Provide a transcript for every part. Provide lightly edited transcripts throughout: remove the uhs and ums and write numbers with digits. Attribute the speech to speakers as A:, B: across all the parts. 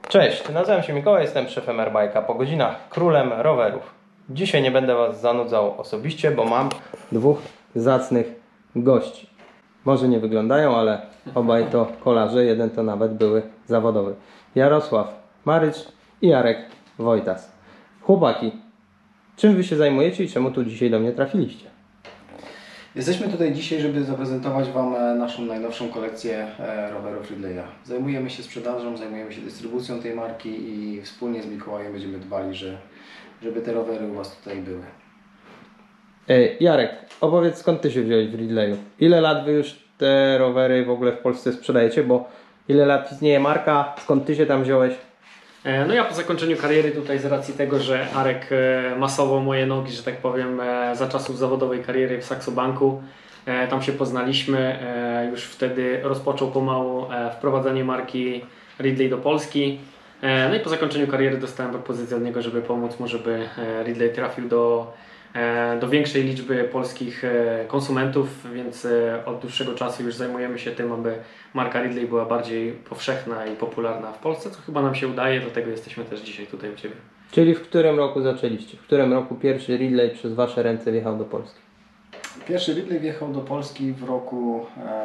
A: Cześć, nazywam się Mikołaj, jestem szefem Airbike'a, po godzinach królem rowerów. Dzisiaj nie będę Was zanudzał osobiście, bo mam dwóch zacnych gości. Może nie wyglądają, ale obaj to kolarze, jeden to nawet były zawodowy. Jarosław Marycz i Jarek Wojtas. Chłopaki, czym Wy się zajmujecie i czemu tu dzisiaj do mnie trafiliście?
B: Jesteśmy tutaj dzisiaj, żeby zaprezentować Wam naszą najnowszą kolekcję rowerów Ridleya. Zajmujemy się sprzedażą, zajmujemy się dystrybucją tej marki i wspólnie z Mikołajem będziemy dbali, żeby te rowery u Was tutaj były.
A: Jarek, opowiedz, skąd Ty się wziąłeś w Ridleyu? Ile lat Wy już te rowery w ogóle w Polsce sprzedajecie? Bo ile lat istnieje marka? Skąd Ty się tam wziąłeś?
C: No ja po zakończeniu kariery tutaj z racji tego, że Arek masował moje nogi, że tak powiem, za czasów zawodowej kariery w Saxo Banku, tam się poznaliśmy, już wtedy rozpoczął pomału wprowadzanie marki Ridley do Polski. No i po zakończeniu kariery dostałem propozycję od niego, żeby pomóc mu, żeby Ridley trafił do większej liczby polskich konsumentów, więc od dłuższego czasu już zajmujemy się tym, aby marka Ridley była bardziej powszechna i popularna w Polsce, co chyba nam się udaje, dlatego jesteśmy też dzisiaj tutaj u Ciebie.
A: Czyli w którym roku zaczęliście? W którym roku pierwszy Ridley przez Wasze ręce wjechał do Polski?
B: Pierwszy Ridley wjechał do Polski w roku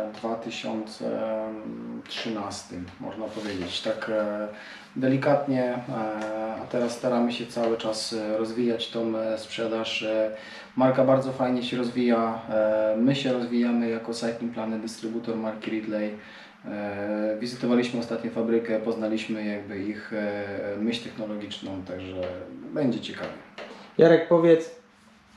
B: 2013, można powiedzieć, tak delikatnie, a teraz staramy się cały czas rozwijać tą sprzedaż. Marka bardzo fajnie się rozwija, my się rozwijamy jako Cycling Planet, dystrybutor marki Ridley. Wizytowaliśmy ostatnio fabrykę, poznaliśmy jakby ich myśl technologiczną, także będzie ciekawie.
A: Jarek, powiedz,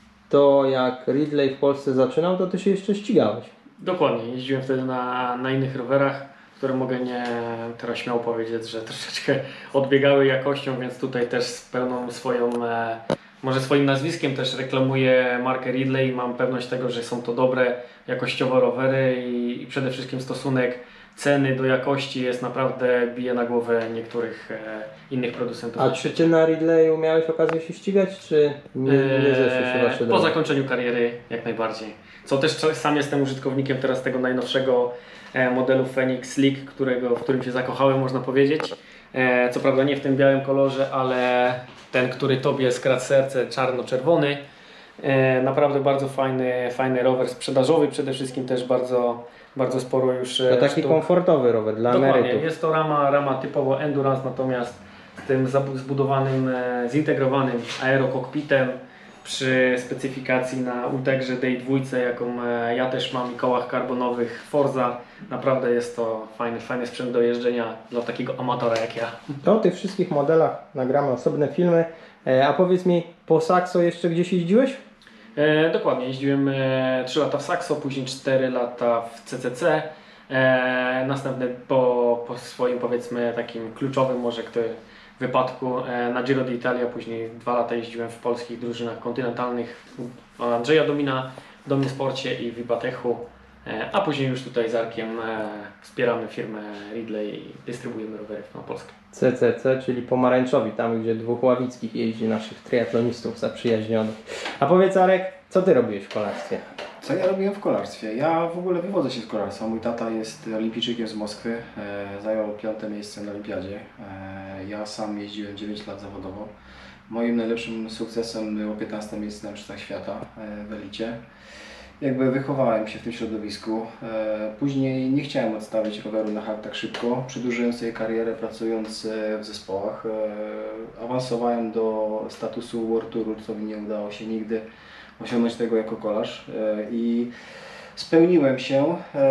A: to jak Ridley w Polsce zaczynał, to Ty się jeszcze ścigałeś.
C: Dokładnie, jeździłem wtedy na innych rowerach, które mogę teraz śmiało powiedzieć, że troszeczkę odbiegały jakością, więc tutaj też z pełną swoją, może swoim nazwiskiem też reklamuję markę Ridley i mam pewność tego, że są to dobre jakościowo rowery i przede wszystkim stosunek ceny do jakości jest naprawdę, bije na głowę niektórych innych producentów.
A: A czy Ty na Ridleyu miałeś okazję się ścigać, czy nie zeszły się Wasze drogi?
C: Po zakończeniu kariery jak najbardziej. Co też sam jestem użytkownikiem teraz tego najnowszego modelu Phoenix League, w którym się zakochałem, można powiedzieć. Co prawda nie w tym białym kolorze, ale ten, który Tobie skradł serce, czarno-czerwony. Naprawdę bardzo fajny rower sprzedażowy, przede wszystkim też bardzo sporo już
A: to taki komfortowy rower dla emerytów.
C: Jest to rama typowo endurance, natomiast z tym zbudowanym, zintegrowanym aerokokpitem przy specyfikacji na Ultegrze Day2, jaką ja też mam, i kołach karbonowych Forza. Naprawdę jest to fajny sprzęt do jeżdżenia dla takiego amatora jak ja.
A: To o tych wszystkich modelach nagramy osobne filmy. A powiedz mi, po Saxo jeszcze gdzieś jeździłeś?
C: Dokładnie, jeździłem 3 lata w Saxo, później 4 lata w CCC. Następnie po swoim, powiedzmy, takim kluczowym może wypadku na Giro d'Italia, później 2 lata jeździłem w polskich drużynach kontynentalnych Andrzeja Domina, Domin Sporcie i Wibatechu, a później już tutaj z Arkiem wspieramy firmę Ridley i dystrybuujemy rowery na Polskę.
A: CCC, czyli pomarańczowi, tam gdzie dwóch Ławickich jeździ, naszych triatlonistów zaprzyjaźnionych. A powiedz, Arek, co Ty robiłeś w kolarstwie?
B: Co ja robiłem w kolarstwie? Ja w ogóle wywodzę się z kolarstwa. Mój tata jest olimpijczykiem z Moskwy, zajął 5. miejsce na olimpiadzie. Ja sam jeździłem 9 lat zawodowo. Moim najlepszym sukcesem było 15. miejsce na Mistrzostwach Świata w elicie. Jakby wychowałem się w tym środowisku. Później nie chciałem odstawić roweru na hak tak szybko. Przedłużyłem sobie karierę pracując w zespołach. Awansowałem do statusu World Touru, co mi nie udało się nigdy osiągnąć tego jako kolarz i spełniłem się.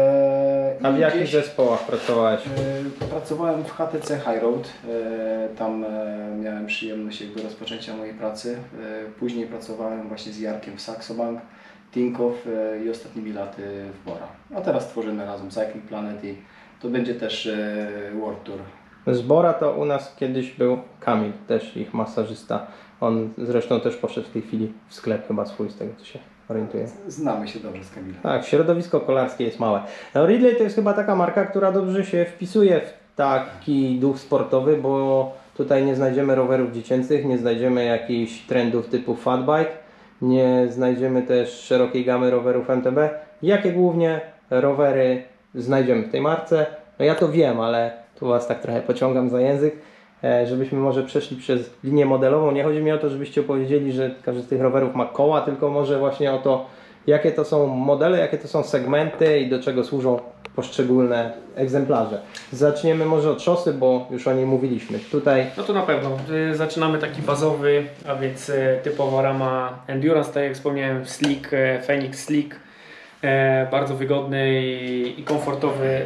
A: A w jakich zespołach pracowałeś?
B: Pracowałem w HTC High Road, tam miałem przyjemność jakby rozpoczęcia mojej pracy. Później pracowałem właśnie z Jarkiem w Saxo Bank, Tinkoff i ostatnimi laty w Bora. A teraz tworzymy razem Cycling Planet i to będzie też World Tour.
A: Z Bora to u nas kiedyś był Kamil, też ich masażysta. On zresztą też poszedł w tej chwili w sklep chyba swój, z tego co się orientuję.
B: Znamy się dobrze z Kamilem.
A: Tak, środowisko kolarskie jest małe. No, Ridley to jest chyba taka marka, która dobrze się wpisuje w taki duch sportowy, bo tutaj nie znajdziemy rowerów dziecięcych, nie znajdziemy jakichś trendów typu fatbike, nie znajdziemy też szerokiej gamy rowerów MTB. Jakie głównie rowery znajdziemy w tej marce? No ja to wiem, ale tu Was tak trochę pociągam za język. żebyśmy może przeszli przez linię modelową. Nie chodzi mi o to, żebyście opowiedzieli, że każdy z tych rowerów ma koła, tylko może właśnie o to, jakie to są modele, jakie to są segmenty i do czego służą poszczególne egzemplarze. Zaczniemy może od szosy, bo już o niej mówiliśmy. Tutaj
C: No to na pewno. Zaczynamy taki bazowy, a więc typowa rama Endurance, tak jak wspomniałem, Slick, Phoenix Slick. Bardzo wygodny i komfortowy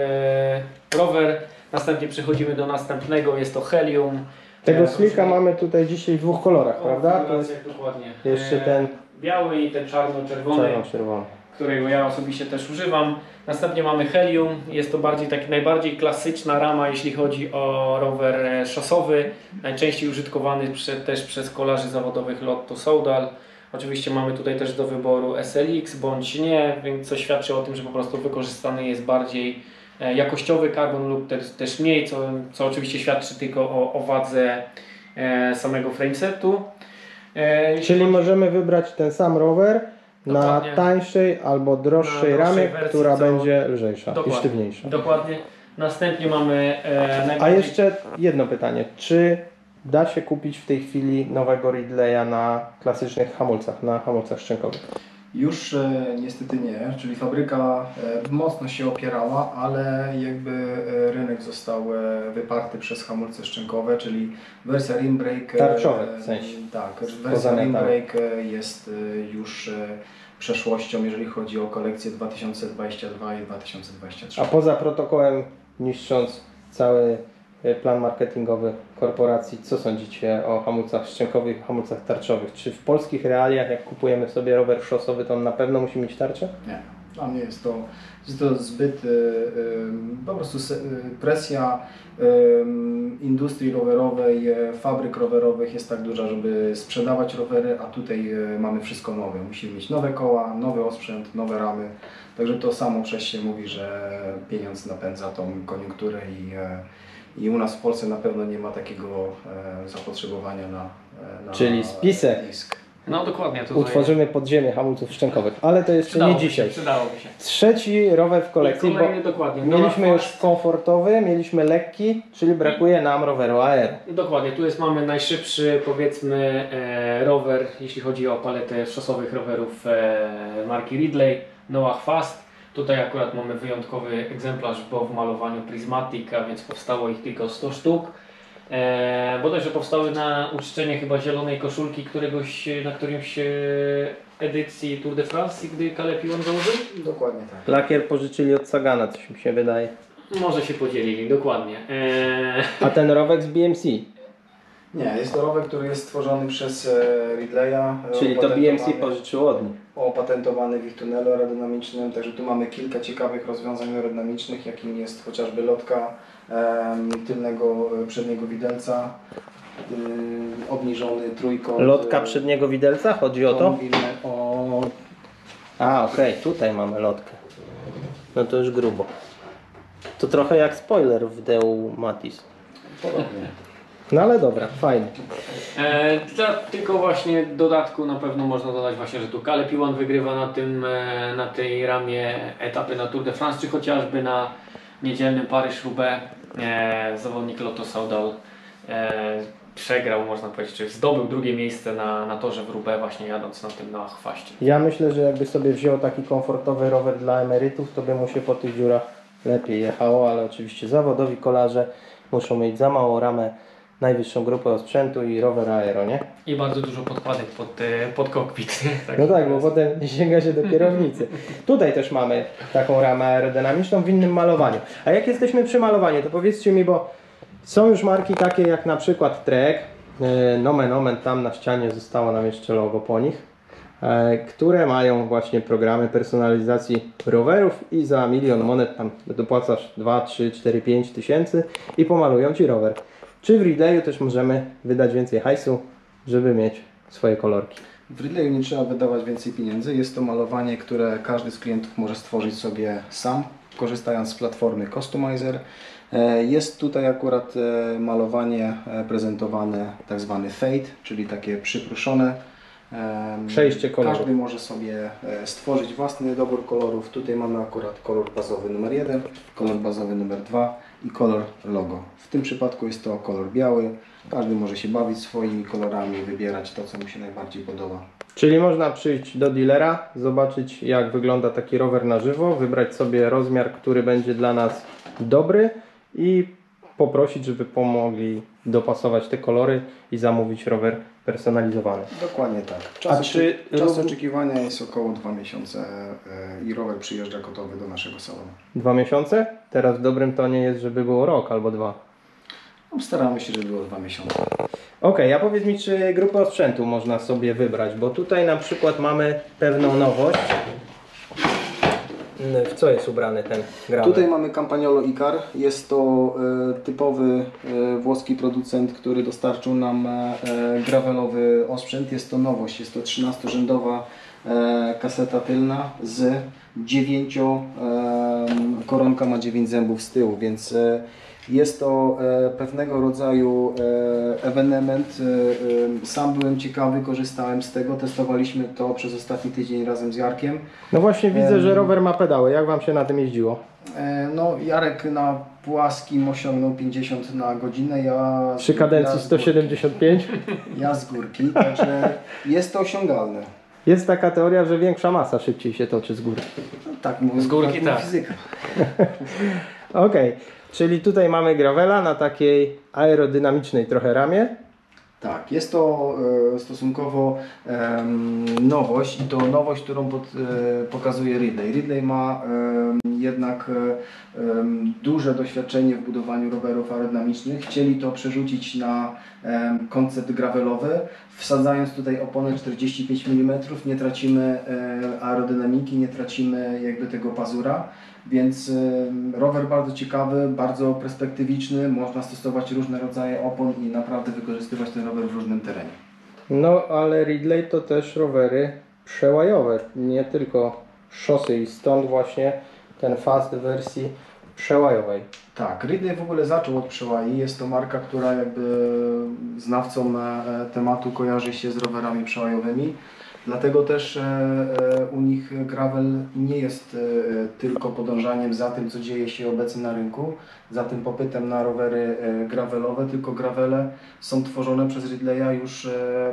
C: rower. Następnie przechodzimy do następnego, jest to Helium.
A: tego Slicka mamy tutaj dzisiaj w dwóch kolorach, prawda? To jest
C: Dokładnie.
A: jeszcze ten
C: Biały i ten czarno-czerwony,
A: czerwony.
C: którego ja osobiście też używam. Następnie mamy Helium, jest to najbardziej klasyczna rama, jeśli chodzi o rower szosowy, najczęściej użytkowany też przez kolarzy zawodowych Lotto Soudal. Oczywiście mamy tutaj też do wyboru SLX bądź nie, więc co świadczy o tym, że po prostu wykorzystany jest bardziej jakościowy karbon lub też mniej, co oczywiście świadczy tylko o wadze samego framesetu.
A: Czyli możemy wybrać ten sam rower na
C: Dokładnie.
A: tańszej albo droższej
C: Na droższej
A: ramie,
C: wersji,
A: która
C: co-
A: będzie lżejsza i
C: Dokładnie.
A: sztywniejsza.
C: Dokładnie. Następnie mamy
A: A
C: najbardziej...
A: jeszcze jedno pytanie. Czy da się kupić w tej chwili nowego Ridleya na klasycznych hamulcach, na hamulcach szczękowych?
B: Już niestety nie, czyli fabryka mocno się opierała, ale jakby rynek został wyparty przez hamulce szczękowe, czyli wersja rim brake.
A: Tarczowe w sensie.
B: Tak, wersja rim
A: Pozamiatane.
B: brake jest już przeszłością, jeżeli chodzi o kolekcję 2022 i 2023.
A: A poza protokołem, niszcząc cały plan marketingowy korporacji, co sądzicie o hamulcach szczękowych i hamulcach tarczowych? Czy w polskich realiach, jak kupujemy sobie rower szosowy, to on na pewno musi mieć tarczę?
B: Nie, dla mnie jest to zbyt po prostu presja industrii rowerowej, fabryk rowerowych jest tak duża, żeby sprzedawać rowery, a tutaj mamy wszystko nowe. Musimy mieć nowe koła, nowy osprzęt, nowe ramy. Także to samo przez się mówi, że pieniądz napędza tą koniunkturę i u nas w Polsce na pewno nie ma takiego zapotrzebowania na
A: Czyli spisek.
B: disk.
C: No dokładnie. Tutaj
A: Utworzymy podziemie hamulców szczękowych, ale to jeszcze nie dzisiaj.
C: Przydałoby się.
A: Trzeci rower w kolekcji, bo
C: Kolejny, dokładnie.
A: mieliśmy
C: Noah
A: już
C: Fast.
A: komfortowy, mieliśmy lekki, czyli brakuje nam roweru aero.
C: Dokładnie, tu mamy najszybszy, powiedzmy, rower, jeśli chodzi o paletę szosowych rowerów marki Ridley, Noah Fast. Tutaj akurat mamy wyjątkowy egzemplarz, bo w malowaniu Prismatic, a więc powstało ich tylko 100 sztuk. Bodajże powstały na uczczenie chyba zielonej koszulki na którymś edycji Tour de France, gdy Caleb Ewan założył.
B: Dokładnie tak.
A: Lakier pożyczyli od Sagana, coś mi się wydaje.
C: Może się podzielili, dokładnie.
A: A ten rowek z BMC,
B: Nie, jest to rower, który jest stworzony przez Ridleya.
A: czyli to BMC
B: opatentowany-
A: pożyczyło od nich.
B: opatentowany w ich tunelu aerodynamicznym, także tu mamy kilka ciekawych rozwiązań aerodynamicznych, jakim jest chociażby lotka tylnego przedniego widelca, obniżony trójkąt.
A: Lotka przedniego widelca, chodzi o to?
B: Mówimy o
A: A, okej, tutaj mamy lotkę. No to już grubo. To trochę jak spoiler w Deu Matis.
B: podobnie.
A: No ale dobra, fajnie.
C: Dla tylko właśnie dodatku na pewno można dodać właśnie, że tu Caleb Ewan wygrywa na tej ramie etapy na Tour de France, czy chociażby na niedzielnym Paryż-Roubaix zawodnik Lotto Soudal przegrał, można powiedzieć, czy zdobył drugie miejsce na torze w Roubaix właśnie jadąc na tym Noah Faście.
A: Ja myślę, że jakby sobie wziął taki komfortowy rower dla emerytów, to by mu się po tych dziurach lepiej jechało, ale oczywiście zawodowi kolarze muszą mieć za małą ramę, najwyższą grupę osprzętu i rower aero, nie?
C: I bardzo dużo podkładek pod kokpit.
A: No tak, bo potem nie sięga się do kierownicy. Tutaj też mamy taką ramę aerodynamiczną w innym malowaniu. A jak jesteśmy przy malowaniu, to powiedzcie mi, bo są już marki takie jak na przykład Trek, nomen omen, tam na ścianie zostało nam jeszcze logo po nich, które mają właśnie programy personalizacji rowerów i za 1 000 000 monet tam dopłacasz 2, 3, 4, 5 tysięcy i pomalują Ci rower. Czy w Ridleyu też możemy wydać więcej hajsu, żeby mieć swoje kolorki?
B: W Ridleyu nie trzeba wydawać więcej pieniędzy. Jest to malowanie, które każdy z klientów może stworzyć sobie sam, korzystając z platformy Customizer. Jest tutaj akurat malowanie prezentowane tak zwany fade, czyli takie przypruszone.
A: Przejście kolorów.
B: Każdy może sobie stworzyć własny dobór kolorów. Tutaj mamy akurat kolor bazowy numer 1, kolor bazowy numer 2 i kolor logo. W tym przypadku jest to kolor biały. Każdy może się bawić swoimi kolorami, wybierać to, co mu się najbardziej podoba.
A: Czyli można przyjść do dealera, zobaczyć jak wygląda taki rower na żywo, wybrać sobie rozmiar, który będzie dla nas dobry i poprosić, żeby pomogli dopasować te kolory i zamówić rower personalizowany.
B: Dokładnie tak. Czas oczekiwania jest około 2 miesiące i rower przyjeżdża gotowy do naszego salonu.
A: 2 miesiące? Teraz w dobrym tonie jest, żeby było rok albo 2.
B: No, staramy się, żeby było 2 miesiące.
A: Okej, a powiedz mi, czy grupę osprzętu można sobie wybrać, bo tutaj na przykład mamy pewną nowość. W co jest ubrany ten gravel?
B: Tutaj mamy Campagnolo Icar. Jest to typowy włoski producent, który dostarczył nam gravelowy osprzęt. Jest to nowość, jest to 13-rzędowa kaseta tylna z 9 koronka ma 9 zębów z tyłu, więc jest to pewnego rodzaju ewenement. Sam byłem ciekawy, korzystałem z tego, testowaliśmy to przez ostatni tydzień razem z Jarkiem.
A: No właśnie widzę, że rower ma pedały. Jak Wam się na tym jeździło?
B: No, Jarek na płaskim osiągnął 50 na godzinę,
A: Przy kadencji 175?
B: Ja z górki, także jest to osiągalne.
A: Jest taka teoria, że większa masa szybciej się toczy z góry.
B: No, tak mówi,
C: Z górki tak.
B: fizyka.
A: Okej, czyli tutaj mamy gravela na takiej aerodynamicznej trochę ramie.
B: Tak, jest to stosunkowo nowość i to nowość, którą pokazuje Ridley. Ridley ma jednak duże doświadczenie w budowaniu rowerów aerodynamicznych. Chcieli to przerzucić na koncept gravelowy, wsadzając tutaj oponę 45 mm. Nie tracimy aerodynamiki, nie tracimy jakby tego pazura. Więc rower bardzo ciekawy, bardzo perspektywiczny, można stosować różne rodzaje opon i naprawdę wykorzystywać ten rower w różnym terenie.
A: No ale Ridley to też rowery przełajowe, nie tylko szosy i stąd właśnie ten fast w wersji przełajowej.
B: Tak, Ridley w ogóle zaczął od przełaj. Jest to marka, która jakby znawcom tematu kojarzy się z rowerami przełajowymi. Dlatego też u nich gravel nie jest tylko podążaniem za tym, co dzieje się obecnie na rynku, za tym popytem na rowery gravelowe, tylko gravele są tworzone przez Ridleya już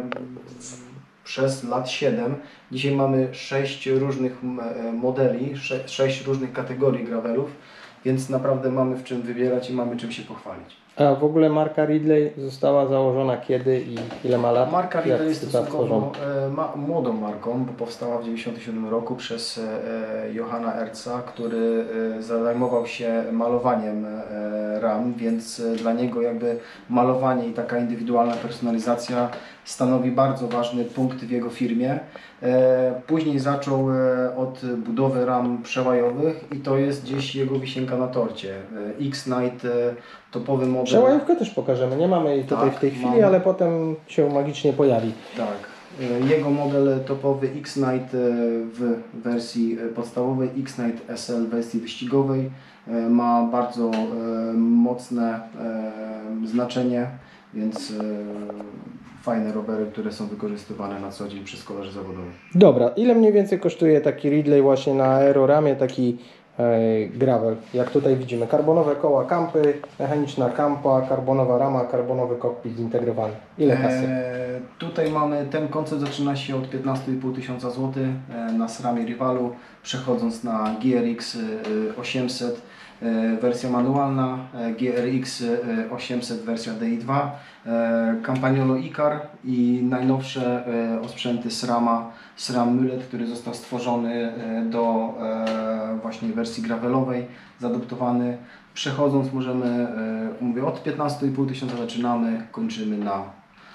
B: przez lat 7. Dzisiaj mamy 6 różnych modeli, 6 różnych kategorii gravelów, więc naprawdę mamy w czym wybierać i mamy czym się pochwalić.
A: A w ogóle marka Ridley została założona kiedy i ile ma lat?
B: Marka Ridley
A: Jak
B: jest
A: została
B: stosunkowo młodą marką, bo powstała w 1997 roku przez Johanna Erca, który zajmował się malowaniem ram, więc dla niego jakby malowanie i taka indywidualna personalizacja stanowi bardzo ważny punkt w jego firmie. Później zaczął od budowy ram przełajowych i to jest gdzieś jego wisienka na torcie. X-Night, topowy model.
A: Przełajówkę też pokażemy, nie mamy jej tutaj
B: Tak,
A: w tej chwili,
B: mamy.
A: ale potem się magicznie pojawi.
B: Tak. Jego model topowy X-Night w wersji podstawowej, X-Night SL w wersji wyścigowej ma bardzo mocne znaczenie, więc fajne rowery, które są wykorzystywane na co dzień przez kolarzy zawodowych.
A: Dobra, ile mniej więcej kosztuje taki Ridley właśnie na aeroramie, taki gravel? Jak tutaj widzimy, karbonowe koła kampy, mechaniczna kampa, karbonowa rama, karbonowy kokpit zintegrowany. Ile kasy?
B: Tutaj mamy, ten koncept zaczyna się od 15,5 tysiąca złotych na SRAMie Rivalu, przechodząc na GRX 800 wersja manualna, GRX 800 wersja DI2, Campagnolo Icar i najnowsze osprzęty SRAMa, SRAM Mulet, który został stworzony do właśnie wersji gravelowej, zaadoptowany. Przechodząc możemy, mówię, od 15,5 tysiąca zaczynamy, kończymy na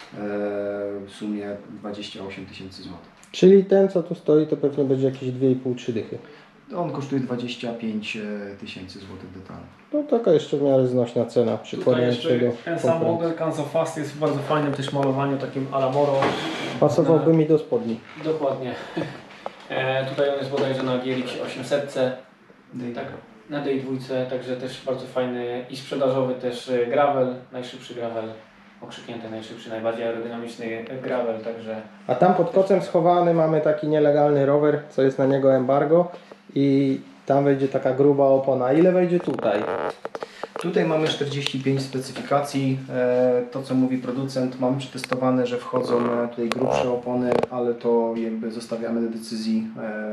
B: w sumie 28 tysięcy złotych.
A: Czyli ten, co tu stoi, to pewnie będzie jakieś 2,5-3 dychy.
B: On kosztuje 25 tysięcy złotych detalu.
A: No taka jeszcze w miarę znośna cena.
C: Tutaj jeszcze ten sam model Kanso Fast jest w bardzo fajnym też malowaniu, takim Alamoro.
A: Pasowałby mi do spodni.
C: Dokładnie. Tutaj on jest bodajże na GRX 800, tak, na DI2, także też bardzo fajny i sprzedażowy też gravel, najszybszy gravel, okrzyknięty najszybszy, najbardziej aerodynamiczny gravel, także...
A: A tam pod kocem schowany mamy taki nielegalny rower, co jest na niego embargo i tam wejdzie taka gruba opona. Ile wejdzie tutaj?
B: Tutaj mamy 45 specyfikacji. To co mówi producent, mamy przetestowane, że wchodzą tutaj grubsze opony, ale to jakby zostawiamy do decyzji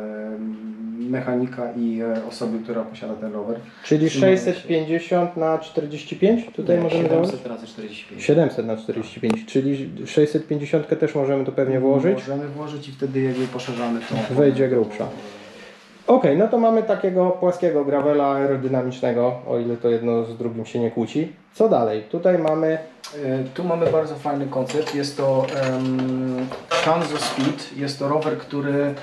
B: mechanika i osoby, która posiada ten rower.
A: Czyli 650 na 45 tutaj możemy założyć?
B: 700 razy 45.
A: 700 na 45, czyli 650 też możemy tu pewnie włożyć.
B: Możemy włożyć i wtedy jakby poszerzamy to.
A: Wejdzie grubsza. Ok, no to mamy takiego płaskiego gravela aerodynamicznego, o ile to jedno z drugim się nie kłóci. Co dalej? Tutaj mamy...
B: Tu mamy bardzo fajny koncept. Jest to Kanzo Speed. Jest to rower, który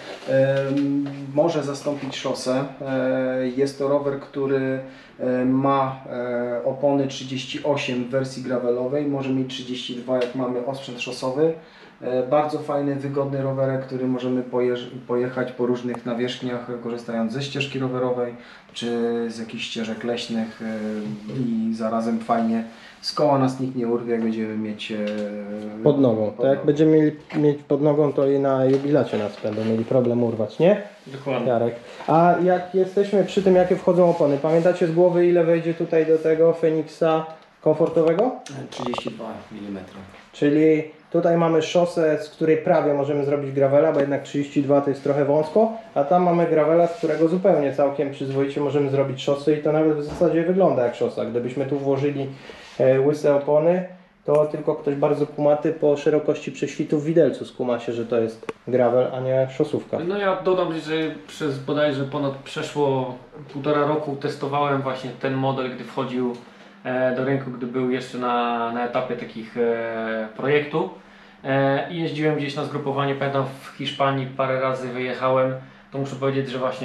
B: może zastąpić szosę. Jest to rower, który ma opony 38 w wersji gravelowej. Może mieć 32, jak mamy osprzęt szosowy. Bardzo fajny, wygodny rowerek, który możemy pojechać po różnych nawierzchniach, korzystając ze ścieżki rowerowej czy z jakichś ścieżek leśnych i zarazem fajnie z koła nas nikt nie urwie, jak będziemy mieć
A: pod nogą. To jak będziemy mieć pod nogą, to i na jubilacie nas będą mieli problem urwać, nie?
C: Dokładnie.
A: Jarek. A jak jesteśmy przy tym, jakie wchodzą opony, pamiętacie z głowy, ile wejdzie tutaj do tego Feniksa komfortowego?
B: 32 mm.
A: Czyli tutaj mamy szosę, z której prawie możemy zrobić gravela, bo jednak 32 to jest trochę wąsko, a tam mamy gravela, z którego zupełnie całkiem przyzwoicie możemy zrobić szosę i to nawet w zasadzie wygląda jak szosa. Gdybyśmy tu włożyli łyse opony, to tylko ktoś bardzo kumaty po szerokości prześwitów widelcu skuma się, że to jest gravel, a nie szosówka.
C: No ja dodam, że przez bodajże ponad przeszło 1,5 roku testowałem właśnie ten model, gdy wchodził do rynku, gdy był jeszcze na etapie takich projektu i jeździłem gdzieś na zgrupowanie, pamiętam w Hiszpanii parę razy wyjechałem, to muszę powiedzieć, że właśnie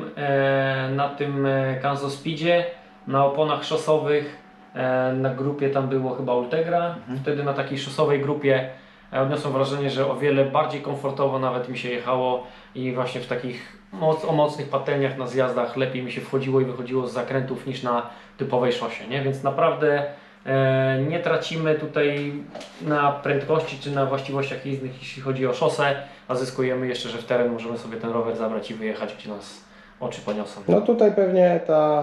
C: na tym Kanzo Speedzie, na oponach szosowych, na grupie tam było chyba Ultegra, wtedy na takiej szosowej grupie odniosłem wrażenie, że o wiele bardziej komfortowo nawet mi się jechało i właśnie w takich o mocnych patelniach na zjazdach lepiej mi się wchodziło i wychodziło z zakrętów niż na typowej szosie, nie? Więc naprawdę nie tracimy tutaj na prędkości czy na właściwościach jezdnych, jeśli chodzi o szosę, a zyskujemy jeszcze, że w teren możemy sobie ten rower zabrać i wyjechać, gdzie nas oczy poniosą.
A: No tutaj pewnie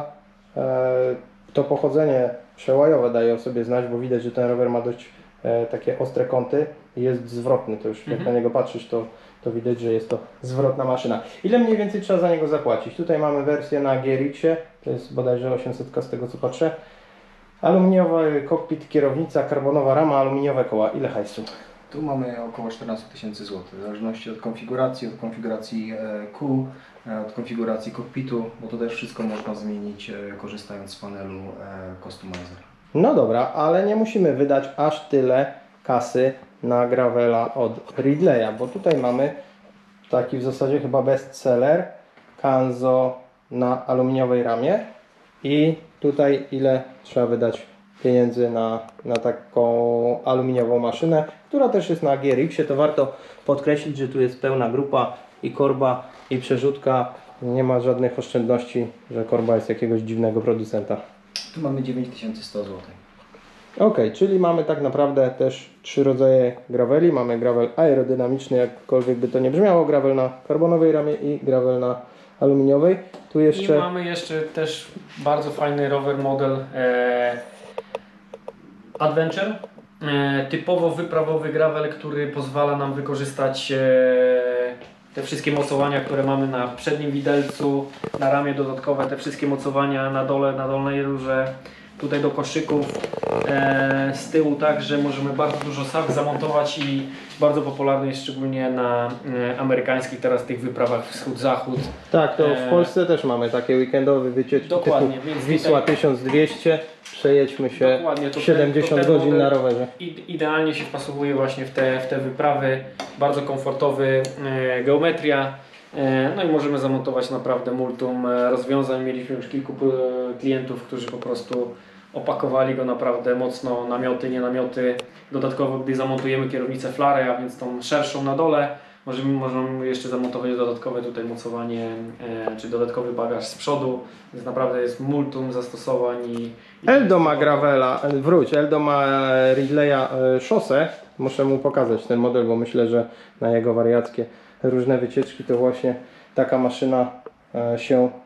A: to pochodzenie przełajowe daje o sobie znać, bo widać, że ten rower ma dość takie ostre kąty i jest zwrotny, to już jak na niego patrzysz, to widać, że jest to zwrotna maszyna. Ile mniej więcej trzeba za niego zapłacić? Tutaj mamy wersję na GRX-ie, to jest bodajże 800 z tego co patrzę. Aluminiowy kokpit, kierownica, karbonowa rama, aluminiowe koła. Ile hajsu?
B: Tu mamy około 14 tysięcy złotych, w zależności od konfiguracji kół, od konfiguracji kokpitu, bo to też wszystko można zmienić korzystając z panelu Customizer.
A: No dobra, ale nie musimy wydać aż tyle kasy na gravela od Ridleya, bo tutaj mamy taki w zasadzie chyba bestseller Kanzo na aluminiowej ramie i tutaj ile trzeba wydać pieniędzy na taką aluminiową maszynę, która też jest na GRX-ie. To warto podkreślić, że tu jest pełna grupa i korba i przerzutka, nie ma żadnych oszczędności, że korba jest jakiegoś dziwnego producenta.
B: Tu mamy 9100 zł.
A: Ok, czyli mamy tak naprawdę też 3 rodzaje graveli. Mamy gravel aerodynamiczny, jakkolwiek by to nie brzmiało, gravel na karbonowej ramie i gravel na aluminiowej. Tu jeszcze...
C: I mamy jeszcze też bardzo fajny rower model Adventure. Typowo wyprawowy gravel, który pozwala nam wykorzystać te wszystkie mocowania, które mamy na przednim widelcu, na ramię dodatkowe, te wszystkie mocowania na dole, na dolnej rurze, tutaj do koszyków, z tyłu także możemy bardzo dużo sach zamontować i bardzo popularny jest szczególnie na amerykańskich teraz tych wyprawach wschód-zachód.
A: Tak, to w Polsce też mamy takie weekendowe wycieczki.
C: Dokładnie,
A: typu
C: więc
A: Wisła
C: tutaj...
A: 1200, przejedźmy się
C: Dokładnie, to
A: 70
C: ten
A: godzin
C: model
A: na rowerze.
C: Idealnie się wpasowuje właśnie w te wyprawy, bardzo komfortowy, geometria, no i możemy zamontować naprawdę multum rozwiązań. Mieliśmy już kilku klientów, którzy po prostu opakowali go naprawdę mocno, namioty, nie namioty. Dodatkowo, gdy zamontujemy kierownicę flarę, a więc tą szerszą na dole, możemy jeszcze zamontować dodatkowe tutaj mocowanie, czy dodatkowy bagaż z przodu, więc naprawdę jest multum zastosowań.
A: Eldo ma gravela, Eldo ma Ridleya szosę. Muszę mu pokazać ten model, bo myślę, że na jego wariackie różne wycieczki to właśnie taka maszyna się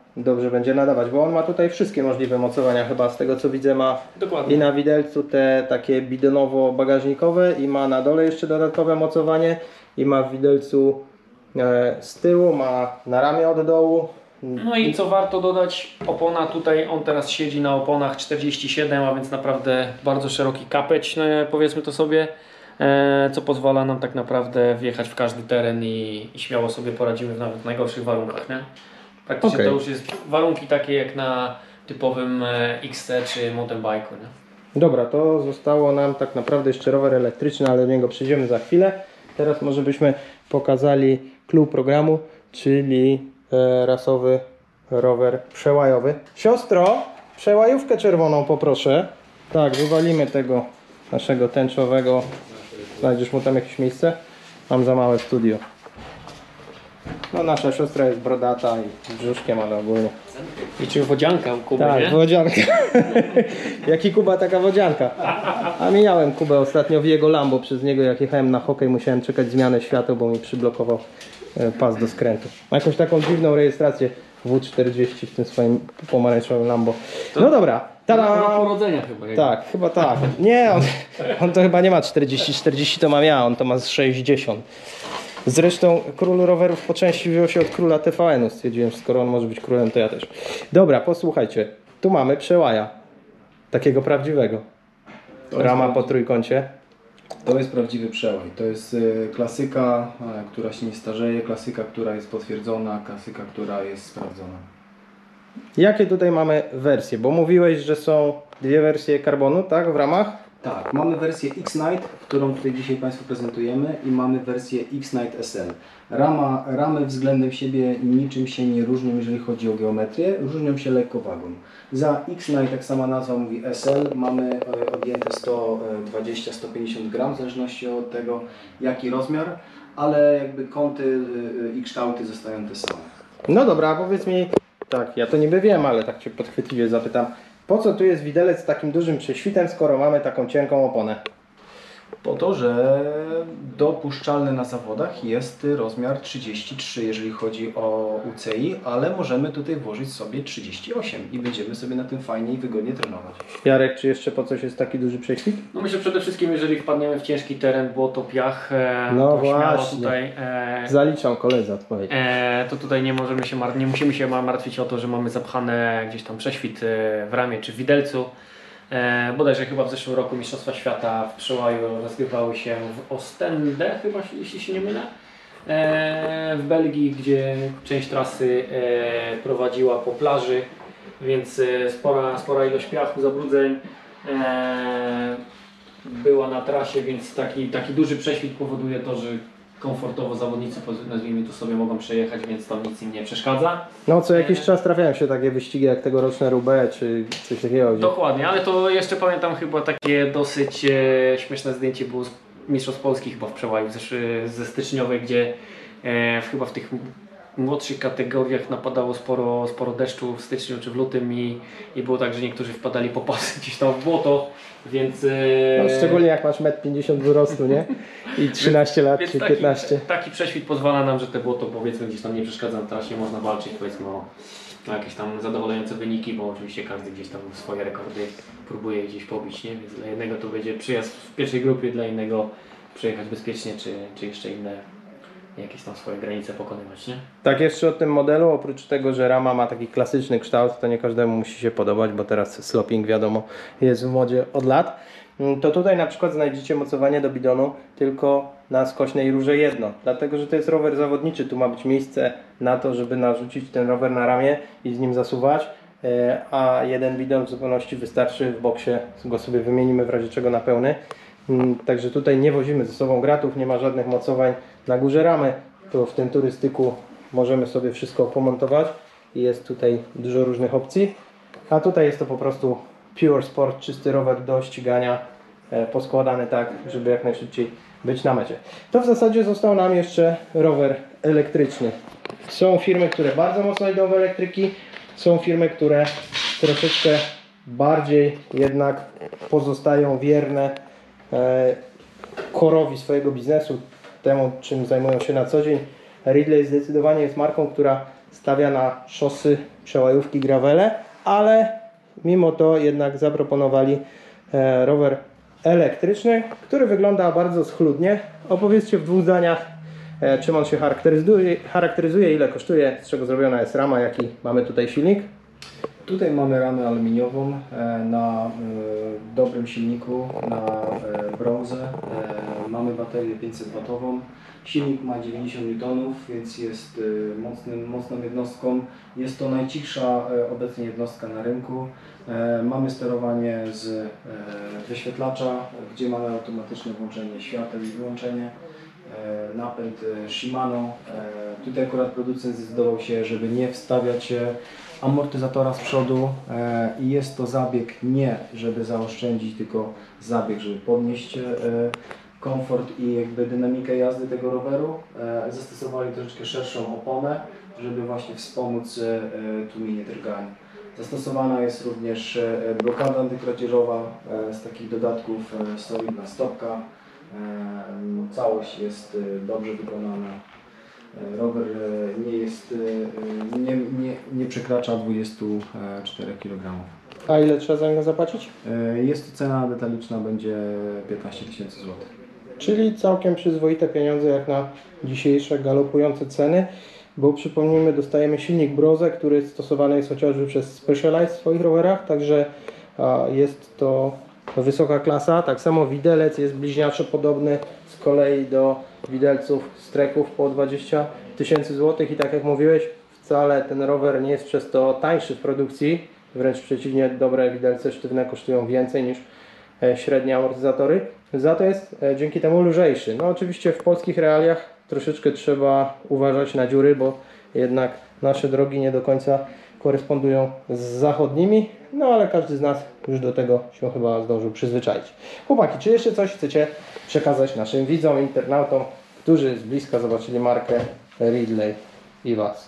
A: dobrze będzie nadawać, bo on ma tutaj wszystkie możliwe mocowania chyba, z tego co widzę ma
C: Dokładnie.
A: i na widelcu te takie bidonowo-bagażnikowe i ma na dole jeszcze dodatkowe mocowanie i ma w widelcu z tyłu, ma na ramię od dołu.
C: No i co warto dodać, opona tutaj, on teraz siedzi na oponach 47, a więc naprawdę bardzo szeroki kapeć, no, powiedzmy to sobie, co pozwala nam tak naprawdę wjechać w każdy teren i śmiało sobie poradzimy w nawet najgorszych warunkach, nie? Praktycznie
A: Okej.
C: to już jest warunki takie jak na typowym XC czy mountain bike'u, nie?
A: Dobra, to zostało nam tak naprawdę jeszcze rower elektryczny, ale do niego przejdziemy za chwilę. Teraz może byśmy pokazali clue programu, czyli rasowy rower przełajowy. Siostro, przełajówkę czerwoną poproszę. Tak, wywalimy tego naszego tęczowego. Znajdziesz mu tam jakieś miejsce? Mam za małe studio. No nasza siostra jest brodata i z brzuszkiem, ale ogólnie.
C: I czy wodzianka u Kuby,
A: Tak,
C: nie?
A: wodzianka. Jaki Kuba, taka wodzianka. A mijałem Kubę ostatnio w jego Lambo. Przez niego jak jechałem na hokej musiałem czekać zmianę świateł, bo mi przyblokował pas do skrętu. Ma jakąś taką dziwną rejestrację W40 w tym swoim pomarańczowym Lambo. No dobra. Tada!
C: urodzenia chyba.
A: Tak, chyba tak. Nie, on to chyba nie ma 40 to mam ja, on to ma z 60. Zresztą król rowerów po części wziął się od króla TVN-u. Stwierdziłem, że skoro on może być królem, to ja też. Dobra, posłuchajcie. Tu mamy przełaja. Takiego prawdziwego. Rama po trójkącie.
B: To jest prawdziwy przełaj. To jest klasyka, która się nie starzeje, klasyka, która jest potwierdzona, klasyka, która jest sprawdzona.
A: Jakie tutaj mamy wersje? Bo mówiłeś, że są dwie wersje karbonu, tak? W ramach?
B: Tak, mamy wersję X-Night, którą tutaj dzisiaj Państwu prezentujemy i mamy wersję X-Night SL. Ramy względem siebie niczym się nie różnią, jeżeli chodzi o geometrię, różnią się lekko wagą. Za X-Night, jak sama nazwa mówi SL, mamy odjęte 120-150 gram, w zależności od tego jaki rozmiar, ale jakby kąty i kształty zostają te same.
A: No dobra, a powiedz mi, tak, ja to niby wiem, ale tak Cię podchwytliwie zapytam. Po co tu jest widelec z takim dużym prześwitem, skoro mamy taką cienką oponę?
B: Po to, że dopuszczalny na zawodach jest rozmiar 33, jeżeli chodzi o UCI, ale możemy tutaj włożyć sobie 38 i będziemy sobie na tym fajnie i wygodnie trenować.
A: Jarek, czy jeszcze po coś jest taki duży prześwit?
C: No myślę przede wszystkim, jeżeli wpadniemy w ciężki teren, błoto, piach,
A: No
C: to śmiało
A: właśnie.
C: tutaj,
A: Zaliczam koledze odpowiedź.
C: to tutaj nie musimy się martwić o to, że mamy zapchane gdzieś tam prześwit w ramię czy w widelcu. Bodajże chyba w zeszłym roku Mistrzostwa Świata w przełaju rozgrywały się w Ostende, chyba jeśli się nie mylę, w Belgii, gdzie część trasy prowadziła po plaży, więc spora ilość piachu, zabrudzeń była na trasie, więc taki duży prześwit powoduje to, że komfortowo zawodnicy, nazwijmy to sobie, mogą przejechać, więc tam nic im nie przeszkadza.
A: No co jakiś czas trafiają się takie wyścigi jak tegoroczne Roubaix czy coś takiego. Gdzie...
C: Dokładnie, ale to jeszcze pamiętam chyba takie dosyć śmieszne zdjęcie było z Mistrzostw Polski chyba w przełaju ze styczniowej, gdzie chyba w tych młodszych kategoriach napadało sporo deszczu w styczniu czy w lutym i było tak, że niektórzy wpadali po pasy gdzieś tam w błoto, więc...
A: No, szczególnie jak masz 1,50 m wzrostu, nie? I 13 lat czy 15.
C: Taki prześwit pozwala nam, że te błoto powiedzmy gdzieś tam nie przeszkadza na trasie, można walczyć powiedzmy o jakieś tam zadowalające wyniki, bo oczywiście każdy gdzieś tam swoje rekordy próbuje gdzieś pobić, nie? Więc dla jednego to będzie przyjazd w pierwszej grupie, dla innego przejechać bezpiecznie, czy jeszcze inne jakieś tam swoje granice pokonywać, nie?
A: Tak, jeszcze o tym modelu, oprócz tego, że rama ma taki klasyczny kształt, to nie każdemu musi się podobać, bo teraz sloping wiadomo jest w modzie od lat. To tutaj na przykład znajdziecie mocowanie do bidonu tylko na skośnej rurze jedno, dlatego że to jest rower zawodniczy, tu ma być miejsce na to, żeby narzucić ten rower na ramię i z nim zasuwać, a jeden bidon w zupełności wystarczy, w boksie go sobie wymienimy w razie czego na pełny. Także tutaj nie wozimy ze sobą gratów, nie ma żadnych mocowań na górze ramy, to w tym turystyku możemy sobie wszystko pomontować i jest tutaj dużo różnych opcji, a tutaj jest to po prostu pure sport, czysty rower do ścigania, poskładany tak, żeby jak najszybciej być na mecie. To w zasadzie został nam jeszcze rower elektryczny. Są firmy, które bardzo mocno idą w elektryki, są firmy, które troszeczkę bardziej jednak pozostają wierne korowi swojego biznesu, temu czym zajmują się na co dzień. Ridley zdecydowanie jest marką, która stawia na szosy, przełajówki, gravele, ale mimo to jednak zaproponowali rower elektryczny, który wygląda bardzo schludnie. Opowiedzcie w 2 zdaniach, czym on się charakteryzuje, ile kosztuje, z czego zrobiona jest rama, jaki mamy tutaj silnik.
B: Tutaj mamy ramę aluminiową na dobrym silniku, na brązę. Mamy baterię 500W. Silnik ma 90 N, więc jest mocną jednostką. Jest to najcichsza obecnie jednostka na rynku. Mamy sterowanie z wyświetlacza, gdzie mamy automatyczne włączenie świateł i wyłączenie. Napęd Shimano. Tutaj akurat producent zdecydował się, żeby nie wstawiać amortyzatora z przodu i jest to zabieg nie żeby zaoszczędzić, tylko zabieg, żeby podnieść komfort i jakby dynamikę jazdy tego roweru. Zastosowali troszeczkę szerszą oponę, żeby właśnie wspomóc tłumienie drgań. Zastosowana jest również blokada antykradzieżowa, z takich dodatków solidna stopka. Całość jest dobrze wykonana. Rower nie przekracza 24 kg.
A: A ile trzeba za niego zapłacić?
B: Jest to cena detaliczna, będzie 15 000 złotych.
A: Czyli całkiem przyzwoite pieniądze jak na dzisiejsze galopujące ceny, bo przypomnijmy, dostajemy silnik Brose, który stosowany jest chociażby przez Specialized w swoich rowerach, także jest to wysoka klasa. Tak samo widelec jest bliźniaczo podobny z kolei do widelców z Treków po 20 000 złotych i tak jak mówiłeś, wcale ten rower nie jest przez to tańszy w produkcji, wręcz przeciwnie, dobre widelce sztywne kosztują więcej niż średnie amortyzatory. Za to jest dzięki temu lżejszy. No oczywiście w polskich realiach troszeczkę trzeba uważać na dziury, bo jednak nasze drogi nie do końca korespondują z zachodnimi, no ale każdy z nas już do tego się chyba zdążył przyzwyczaić. Chłopaki, czy jeszcze coś chcecie przekazać naszym widzom, internautom, którzy z bliska zobaczyli markę Ridley i Was?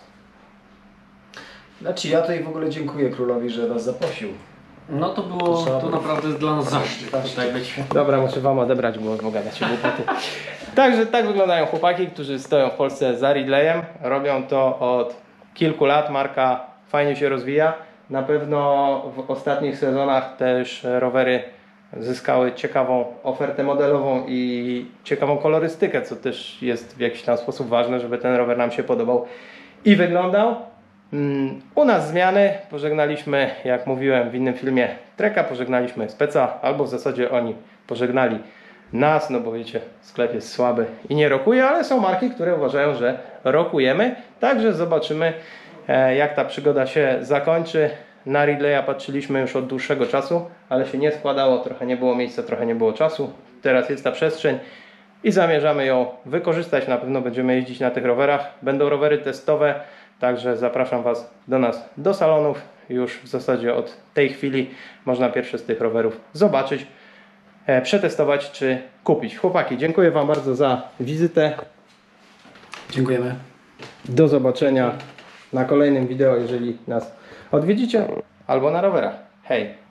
B: Znaczy ja tutaj w ogóle dziękuję królowi, że nas zaprosił.
C: No to było to naprawdę dla nas zaszczyt tutaj być.
A: Dobra, muszę Wam odebrać głos, bo gadacie głupoty. Także tak wyglądają chłopaki, którzy stoją w Polsce za Ridleyem. Robią to od kilku lat, marka fajnie się rozwija. Na pewno w ostatnich sezonach też rowery zyskały ciekawą ofertę modelową i ciekawą kolorystykę, co też jest w jakiś tam sposób ważne, żeby ten rower nam się podobał i wyglądał. U nas zmiany, pożegnaliśmy, jak mówiłem w innym filmie, Treka, pożegnaliśmy Speca, albo w zasadzie oni pożegnali nas, no bo wiecie, sklep jest słaby i nie rokuje, ale są marki, które uważają, że rokujemy, także zobaczymy, jak ta przygoda się zakończy. Na Ridleya patrzyliśmy już od dłuższego czasu, ale się nie składało, trochę nie było miejsca, trochę nie było czasu. Teraz jest ta przestrzeń i zamierzamy ją wykorzystać, na pewno będziemy jeździć na tych rowerach. Będą rowery testowe, także zapraszam Was do nas, do salonów. Już w zasadzie od tej chwili można pierwsze z tych rowerów zobaczyć, przetestować czy kupić. Chłopaki, dziękuję Wam bardzo za wizytę.
B: Dziękujemy.
A: Do zobaczenia na kolejnym wideo, jeżeli nas odwiedzicie, albo na rowerach. Hej!